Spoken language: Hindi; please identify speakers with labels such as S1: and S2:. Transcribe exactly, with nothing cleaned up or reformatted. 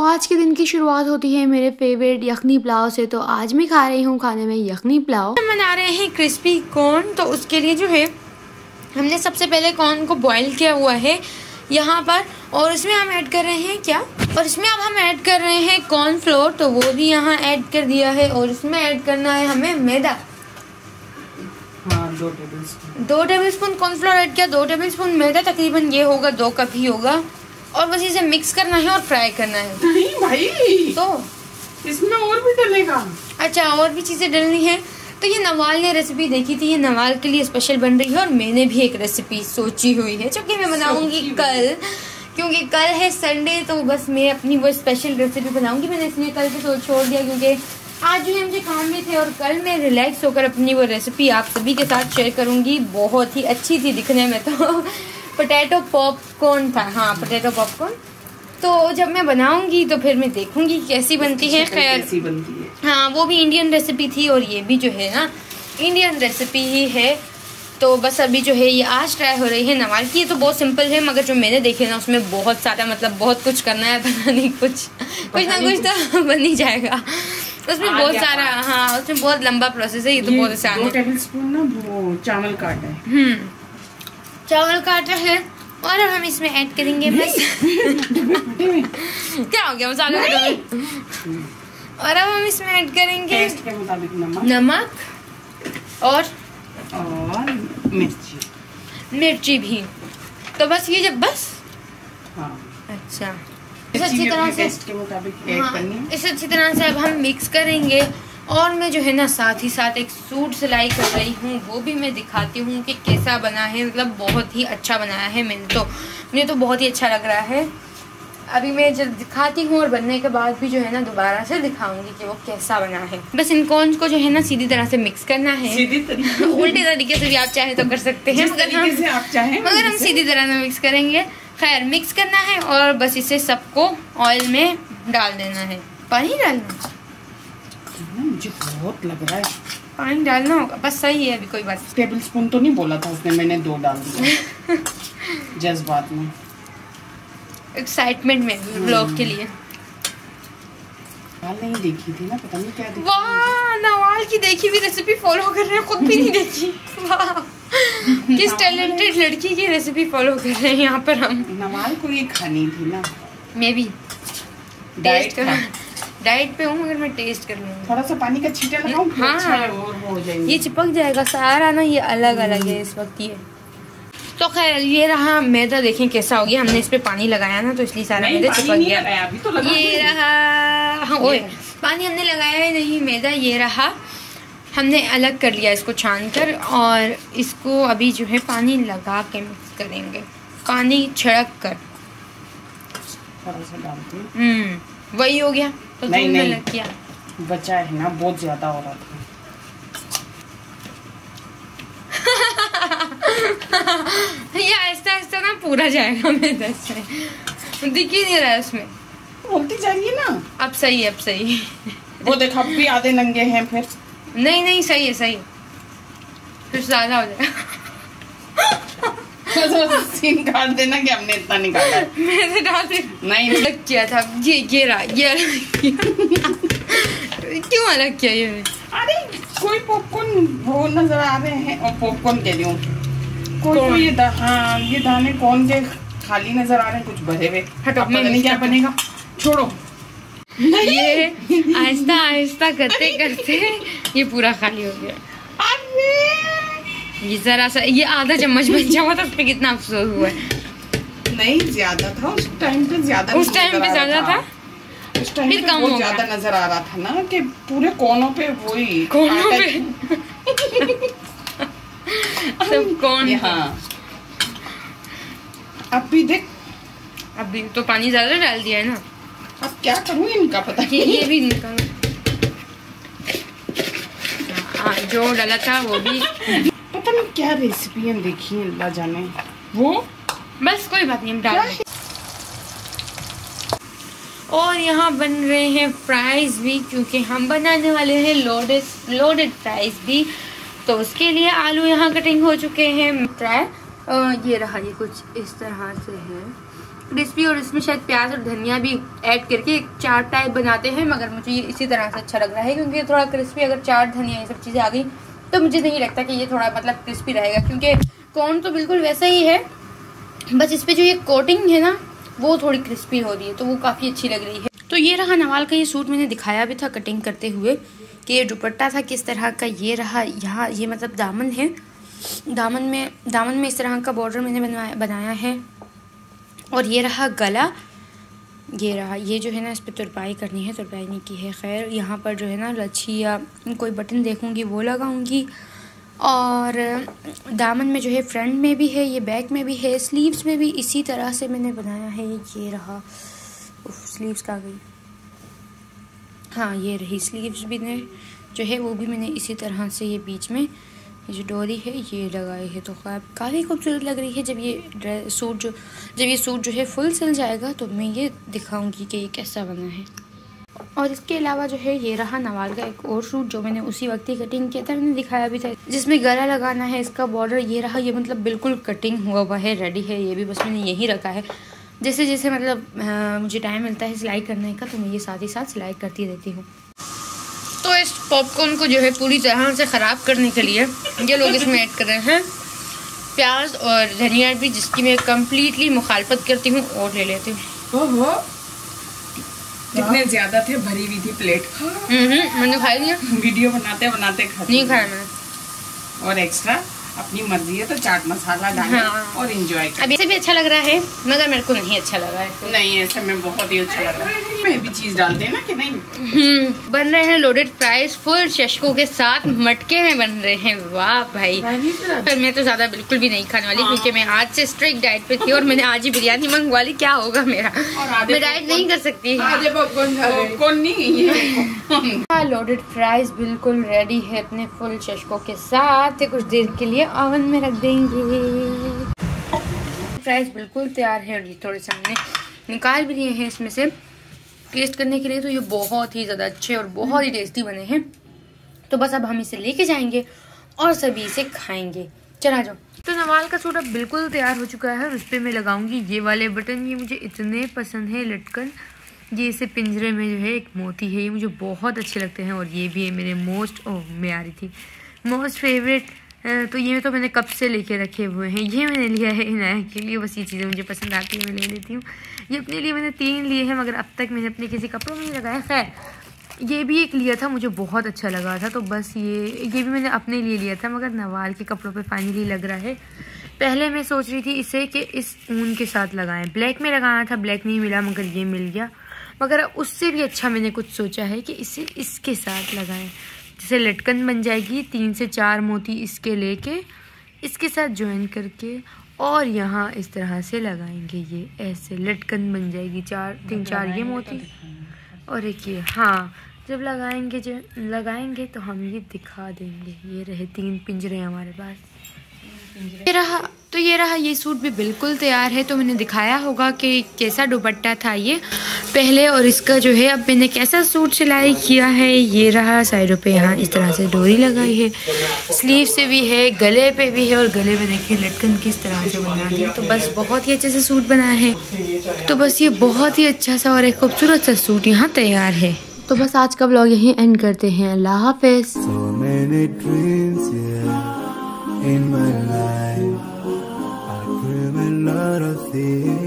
S1: आज के दिन की शुरुआत होती है मेरे फेवरेट यखनी पुलाव से। तो आज मैं खा रही हूँ खाने में यखनी पुलाव।
S2: हम बना रहे हैं क्रिस्पी कॉर्न। तो उसके लिए जो है हमने सबसे पहले कॉर्न को बॉईल किया हुआ है यहाँ पर, और इसमें हम ऐड कर रहे हैं क्या और इसमें अब हम ऐड कर रहे हैं कॉर्न फ्लोर। तो वो भी यहाँ ऐड कर दिया है, और इसमें ऐड करना है हमें मैदा।
S3: हाँ, दो टेबल स्पून
S2: दो टेबल स्पून कॉर्नफ्लोर ऐड किया, दो टेबल स्पून मैदा, तकरीबन ये होगा दो कप ही होगा। और बस इसे मिक्स करना है और फ्राई करना है।
S3: नहीं भाई,
S2: तो
S3: इसमें और भी डलेगा। अच्छा,
S2: और भी चीज़ें डलनी है। तो ये नवाल ने रेसिपी देखी थी, ये नवाल के लिए स्पेशल बन रही है, और मैंने भी एक रेसिपी सोची हुई है जो कि मैं बनाऊंगी कल, क्योंकि कल है संडे। तो बस मैं अपनी वो स्पेशल रेसिपी बनाऊंगी। मैंने इसलिए कल पे सोच छोड़ दिया, क्योंकि आज जो है मुझे काम भी थे, और कल मैं रिलैक्स होकर अपनी वो रेसिपी आप सभी के साथ शेयर करूंगी। बहुत ही अच्छी थी दिखने में, तो पोटैटो पॉपकॉर्न था। हाँ, पोटैटो पॉपकॉर्न। तो जब मैं बनाऊंगी तो फिर मैं देखूंगी कैसी बनती है। खैर,
S3: कैसी बनती है।
S2: हाँ, वो भी इंडियन रेसिपी थी, और ये भी जो है ना इंडियन रेसिपी ही है। तो बस अभी जो है ये आज ट्राई हो रही है नवाल की। ये तो बहुत सिंपल है, मगर जो मैंने देखे ना उसमें बहुत सारा, मतलब बहुत कुछ करना है। पता नहीं, कुछ कुछ ना कुछ तो बन ही जाएगा उसमें बहुत सारा। हाँ, उसमें बहुत लंबा प्रोसेस है। ये तो बहुत आसान है।
S3: दो टेबल स्पून ना वो चावल का आटा है।
S2: हम्म चावल का आटा है, और अब हम इसमें ऐड करेंगे बस क्या हो गया मसाले में। और अब हम इसमें ऐड करेंगे
S3: टेस्ट के मुताबिक नमक
S2: नमक और
S3: और मिर्ची
S2: मिर्ची भी। तो बस ये जब बस
S3: हाँ,
S2: अच्छा इसे अच्छी तरह से
S3: टेस्ट के मुताबिक ऐड
S2: हाँ,
S3: करनी है।
S2: इसे अच्छी तरह से अब हम मिक्स करेंगे। और मैं जो है ना साथ ही साथ एक सूट सिलाई कर रही हूँ, वो भी मैं दिखाती हूँ कि कैसा बना है। मतलब बहुत ही अच्छा बनाया है मैंने तो मुझे तो बहुत ही अच्छा लग रहा है। अभी मैं जब दिखाती हूँ और बनने के बाद भी जो है ना दोबारा से दिखाऊंगी कि वो कैसा बना है। बस इन कॉर्न्स को जो है ना सीधी तरह से मिक्स करना है।
S3: सीधी तरीके
S2: उल्टे तरीके से भी आप चाहे तो कर सकते हैं, मगर हम
S3: से आप चाहें
S2: मगर हम सीधी तरह से मिक्स करेंगे। खैर, मिक्स करना है और बस इसे सबको ऑयल में डाल देना है। पानी डालना,
S3: मुझे बहुत लग रहा है
S2: पानी डालना होगा, बस सही है। अभी कोई बात,
S3: टेबल स्पून तो नहीं बोला था उसने, मैंने दो डाल दिया जज्बात में,
S2: एक्साइटमेंट में, ब्लॉग के लिए।
S3: हाल नहीं देखी थी ना, पता नहीं क्या देखी।
S2: वाह, नवाल की देखी हुई रेसिपी फॉलो कर रहे हैं, खुद भी नहीं देखी। वाह, किस टैलेंटेड लड़की की रेसिपी फॉलो कर रहे हैं यहाँ पर हम।
S3: नवाल को ये खानी थी ना।
S2: मैं भी
S3: डाइट
S2: कर डाइट पे हूँ, मगर मैं टेस्ट कर लूँगी।
S3: थोड़ा सा पानी का छींटा लगाऊं,
S2: हाँ,
S3: अच्छा है, और हो जाएंगे।
S2: ये चिपक जाएगा सारा ना, ये अलग अलग है इस वक्त ये। तो खैर, ये रहा मैदा, देखें कैसा हो गया। हमने इस पे पानी लगाया ना, तो इसलिए सारा मैदा चिपक गया।
S3: अभी तो लगा
S2: ये रहा, हाँ ओए, पानी हमने लगाया है नहीं, मैदा ये रहा। हमने अलग कर लिया इसको छान कर, और इसको अभी जो है पानी लगा के मिक्स करेंगे, पानी छिड़क कर।
S3: थोड़ा सा डालते हैं।
S2: हम्म वही हो गया। तो
S3: नहीं
S2: तुमने
S3: नहीं
S2: लग किया,
S3: बचा है ना, बहुत ज्यादा हो रहा था।
S2: ये आहिस्ता आहिस्ता ना पूरा जाएगा मैदा से, दिख ही नहीं रहा है उसमें।
S3: बोलती जाइए ना।
S2: अब सही है, अब सही है।
S3: वो देखो, अब भी आधे नंगे हैं फिर।
S2: नहीं नहीं, सही है, सही है, फिर ज्यादा हो जाएगा।
S3: तो सीन काट देना कि हमने इतना निकाला है।
S2: मैंने डाल दी,
S3: नहीं
S2: अलग किया था। ये ये रहा, ये अलग किया। क्यों अलग किया ये?
S3: अरे कोई पॉपकॉर्न वो नजर आ रहे हैं, और पॉपकॉर्न कह रही हूँ, कोई
S2: कौन?
S3: कोई ये दा, हाँ, ये दाने कौन के खाली नजर आ रहे हैं, कुछ भरे हुए।
S2: हटो,
S3: पता नहीं क्या बनेगा, छोड़ो।
S2: ये आहिस्ता आहिस्ता करते करते ये पूरा खाली हो गया। ये जरा सा, ये आधा चम्मच बच हुआ था, उस पे कितना अफसोस हुआ है।
S3: नहीं, ज्यादा था उस टाइम पे, ज्यादा
S2: उस टाइम पे ज्यादा था,
S3: उस टाइम
S2: फिर
S3: पे
S2: कम
S3: बहुत
S2: हो
S3: ज्यादा नजर आ रहा था ना, कि पूरे कोनों पे वही
S2: कोनों पे सब कौन।
S3: हाँ, अब भी देख,
S2: अभी तो पानी ज्यादा डाल दिया है ना।
S3: अब क्या करूँ, इनका पता
S2: ये
S3: नहीं।
S2: ये भी निकाल, हाँ, जो डाला था वो भी।
S3: पता नहीं क्या रेसिपी है, देखिए अल्लाह जाने। वो
S2: बस कोई बात नहीं, हम डाल दें। और यहाँ बन रहे हैं फ्राइज भी, क्योंकि हम बनाने वाले हैं लोडेड लोडेड फ्राइज भी। तो उसके लिए आलू यहाँ कटिंग हो चुके हैं। फ्राई ये रहा, ये कुछ इस तरह से है। क्रिस्पी और इसमें शायद प्याज और धनिया भी ऐड करके एक चाट टाइप बनाते हैं, मगर मुझे ये इसी तरह से अच्छा लग रहा है क्योंकि थोड़ा क्रिस्पी, अगर चाट धनिया ये सब चीज़ें आ गई तो मुझे नहीं लगता कि ये थोड़ा मतलब क्रिस्पी रहेगा, क्योंकि कॉर्न तो बिल्कुल वैसा ही है, बस इस पर जो ये कोटिंग है ना वो थोड़ी क्रिस्पी हो रही है, तो वो काफ़ी अच्छी लग रही है। तो ये रहा नवाल का ये सूट, मैंने दिखाया भी था कटिंग करते हुए कि ये दुपट्टा था किस तरह का। ये रहा यहाँ, ये मतलब दामन है, दामन में दामन में इस तरह का बॉर्डर मैंने बनवाया बनाया है। और ये रहा गला, ये रहा, ये जो है ना इस पर तुरपाई करनी है, तुरपाई नहीं की है। खैर यहाँ पर जो है ना लच्छी या कोई बटन देखूँगी वो लगाऊँगी। और दामन में जो है फ्रंट में भी है, ये बैक में भी है, स्लीव्स में भी इसी तरह से मैंने बनाया है। ये रहा, स्लीव्स कहाँ गई, हाँ ये रही स्लीव्स भी ने जो है वो भी मैंने इसी तरह से ये बीच में ये जो डोरी है ये लगाई है। तो काफ़ी खूबसूरत लग रही है। जब ये ड्रेस सूट जो जब ये सूट जो है फुल सिल जाएगा तो मैं ये दिखाऊंगी कि ये कैसा बना है। और इसके अलावा जो है ये रहा नवाल का एक और सूट जो मैंने उसी वक्त ही कटिंग किया था, मैंने दिखाया भी था, जिसमें गला लगाना है, इसका बॉर्डर ये रहा। ये मतलब बिल्कुल कटिंग हुआ हुआ है, रेडी है, ये भी बस मैंने यही रखा है। जैसे जैसे मतलब आ, मुझे टाइम मिलता है सिलाई करने का तो मैं ये साथ ही साथ सिलाई करती रहती हूँ। तो इस पॉपकॉर्न को जो है पूरी तरह से ख़राब करने के लिए ये लोग इसमें ऐड कर रहे हैं प्याज और धनिया भी, जिसकी मैं कम्प्लीटली मुखालफत करती हूँ और ले लेती हूँ।
S3: ओहो, कितने ज्यादा थे, भरी हुई थी प्लेट।
S2: हम्म मैंने खाई नहीं,
S3: वीडियो बनाते बनाते खाती
S2: नहीं खाया मैंने।
S3: और एक्स्ट्रा अपनी मर्जी है तो चाट मसाला डालें हाँ। और एंजॉय करें।
S2: अब ऐसे भी अच्छा लग रहा है मगर मेरे को नहीं अच्छा लगा है।
S3: नहीं, ऐसे में बहुत ही अच्छा लग रहा है। मैं भी चीज डालते हैं ना कि नहीं।
S2: हम्म बन रहे हैं लोडेड फ्राइज फुल चशकों के साथ, मटके में बन रहे हैं। वाह भाई, पर मैं तो ज्यादा बिल्कुल भी नहीं खाने वाली, क्योंकि मैं आज से स्ट्रिक्ट डाइट पे थी और मैंने आज ही बिरयानी मंगवा ली। क्या होगा मेरा, मैं डाइट नहीं कर सकती। लोडेड फ्राइज बिल्कुल रेडी है अपने फुल चशकों के साथ, कुछ देर के लिए ओवन में रख देंगे। फ्राइज बिल्कुल तैयार है और ये थोड़े से हमने निकाल भी लिए हैं इसमें से टेस्ट करने के लिए। तो ये बहुत ही ज़्यादा अच्छे और बहुत ही टेस्टी बने हैं। तो बस अब हम इसे लेके जाएंगे और सभी इसे खाएंगे। चला जाओ। तो नवाल का सूट अब बिल्कुल तैयार हो चुका है और उस पर मैं लगाऊंगी ये वाले बटन। ये मुझे इतने पसंद है लटकन, ये इसे पिंजरे में जो है एक मोती है, ये मुझे बहुत अच्छे लगते हैं। और ये भी है मेरे मोस्ट ओ मैं आ रही थी मोस्ट फेवरेट। तो ये तो मैंने कब से लेके रखे हुए हैं, ये मैंने लिया है इनाया के लिए। बस ये चीज़ें मुझे पसंद आती है, मैं ले लेती हूँ। ये अपने लिए मैंने तीन लिए हैं मगर अब तक मैंने अपने किसी कपड़ों में नहीं लगाया। खैर ये भी एक लिया था, मुझे बहुत अच्छा लगा था, तो बस ये ये भी मैंने अपने लिए लिया था मगर नवाल के कपड़ों पे फाइनली लग रहा है। पहले मैं सोच रही थी इसे कि इस ऊन के साथ लगाएं, ब्लैक में लगाना था, ब्लैक नहीं मिला मगर ये मिल गया। मगर उससे भी अच्छा मैंने कुछ सोचा है कि इसे इसके साथ लगाएं, जैसे लटकन बन जाएगी। तीन से चार मोती इसके लेके इसके साथ ज्वाइन करके और यहाँ इस तरह से लगाएंगे, ये ऐसे लटकन बन जाएगी। चार तीन चार ये मोती और एक ये, हाँ जब लगाएंगे जो लगाएंगे तो हम ये दिखा देंगे। ये रहे तीन पिंजरे हमारे पास। ये रहा, तो ये रहा, ये सूट भी बिल्कुल तैयार है। तो मैंने दिखाया होगा कि कैसा दुपट्टा था ये पहले, और इसका जो है अब मैंने कैसा सूट सिलाई किया है। ये रहा, साइडों पे यहाँ इस तरह से डोरी लगाई है, स्लीव से भी है, गले पे भी है, और गले में देखिए लटकन किस तरह से बना दी। तो बस बहुत ही अच्छे से सूट बना है। तो बस ये बहुत ही अच्छा सा और एक खूबसूरत सा सूट यहाँ तैयार है। तो बस आज का ब्लॉग यहीं एंड करते हैं। अल्लाह हाफिज़। In my life, I dream a lot of things.